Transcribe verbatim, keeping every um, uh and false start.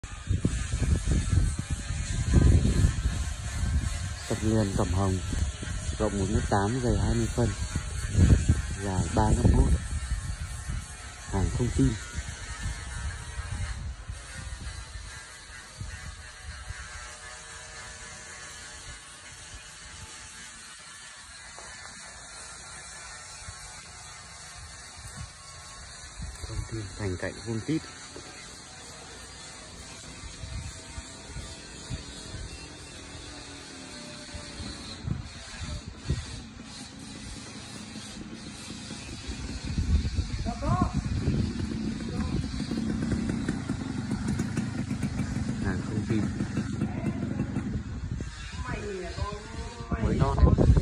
Tập liền Cẩm Hồng, rộng một mét tám, dày hai mươi phân, dài ba mét mốt, hàng không tin. Thông tin thành cạnh Voltit. Hàng không tin mới non.